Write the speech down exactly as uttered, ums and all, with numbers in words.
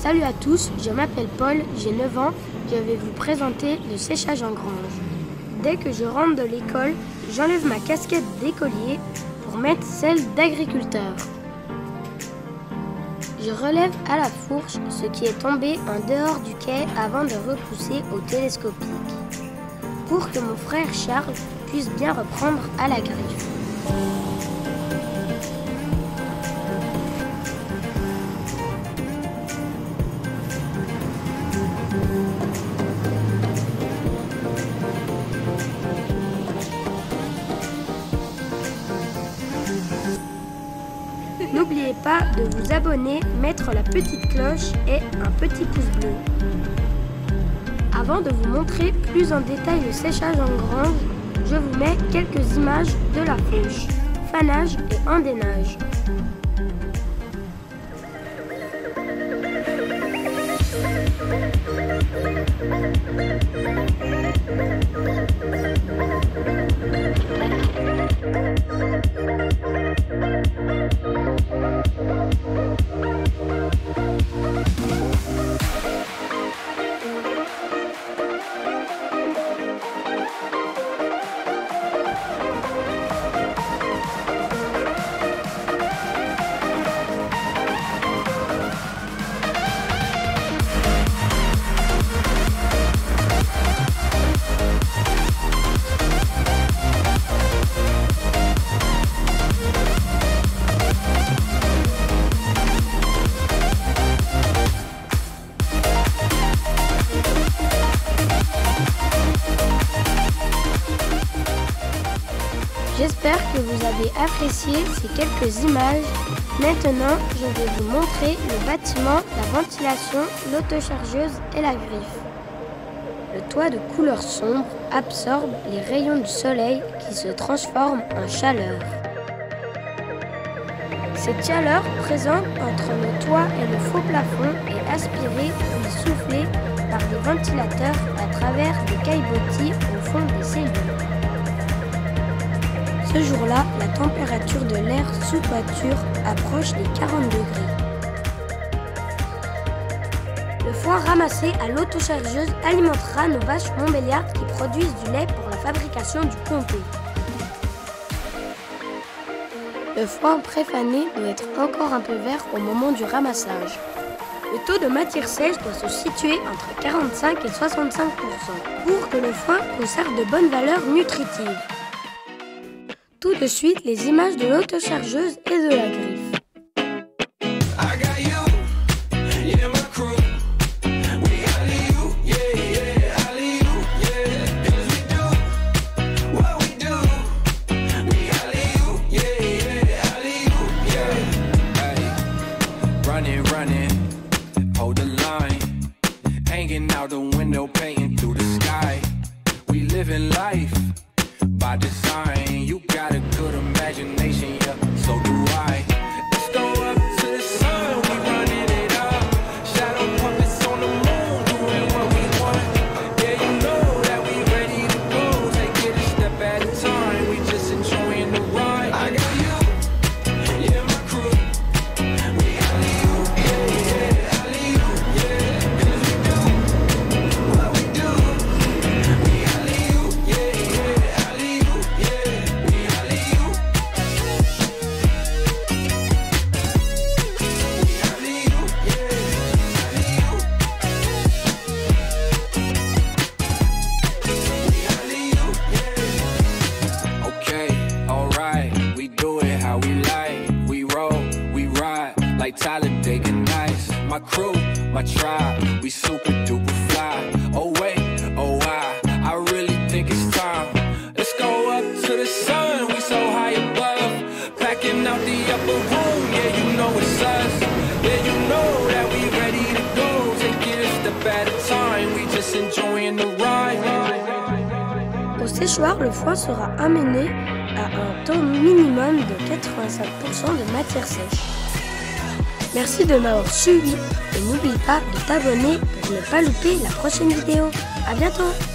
Salut à tous, je m'appelle Paul, j'ai neuf ans, je vais vous présenter le séchage en grange. Dès que je rentre de l'école, j'enlève ma casquette d'écolier pour mettre celle d'agriculteur. Je relève à la fourche ce qui est tombé en dehors du quai avant de repousser au télescopique, pour que mon frère Charles puisse bien reprendre à la griffe. N'oubliez pas de vous abonner, mettre la petite cloche et un petit pouce bleu. Avant de vous montrer plus en détail le séchage en grange, je vous mets quelques images de la fauche, fanage et endénage. J'espère que vous avez apprécié ces quelques images. Maintenant, je vais vous montrer le bâtiment, la ventilation, l'autochargeuse et la griffe. Le toit de couleur sombre absorbe les rayons du soleil qui se transforment en chaleur. Cette chaleur présente entre le toit et le faux plafond est aspirée puis soufflée par des ventilateurs à travers des caillebotis au fond des cellules. Ce jour-là, la température de l'air sous toiture approche les quarante degrés. Le foin ramassé à l'autochargeuse alimentera nos vaches montbéliardes qui produisent du lait pour la fabrication du comté. Le foin préfané doit être encore un peu vert au moment du ramassage. Le taux de matière sèche doit se situer entre quarante-cinq et soixante-cinq pour cent pour que le foin conserve de bonnes valeurs nutritives. Tout de suite, les images de l'autochargeuse et de la griffe. By design, you got a good imagination, yeah, so do I. Let's go up to the sun, we running it up. Shadow puppets on the moon, doing what we want. Yeah, you know that we ready to go. Take it a step at a time, we just enjoying the ride. I got you, yeah, my crew. We got you, yeah, yeah, alley-you, yeah. 'Cause we do what we do. We got you, yeah, yeah, alley-you. Talladega Nights, my crew, my tribe, we super duper fly. Oh wait, oh I, I really think it's time. Let's go up to the sun, we so high above. Packing out the upper room, yeah you know it's us. Yeah you know that we ready to go. Take it a step at a time, we just enjoying the ride. Au séchoir, le foin sera amené à un taux minimum de quatre-vingt-cinq pour cent de matière sèche. Merci de m'avoir suivi et n'oublie pas de t'abonner pour ne pas louper la prochaine vidéo. À bientôt!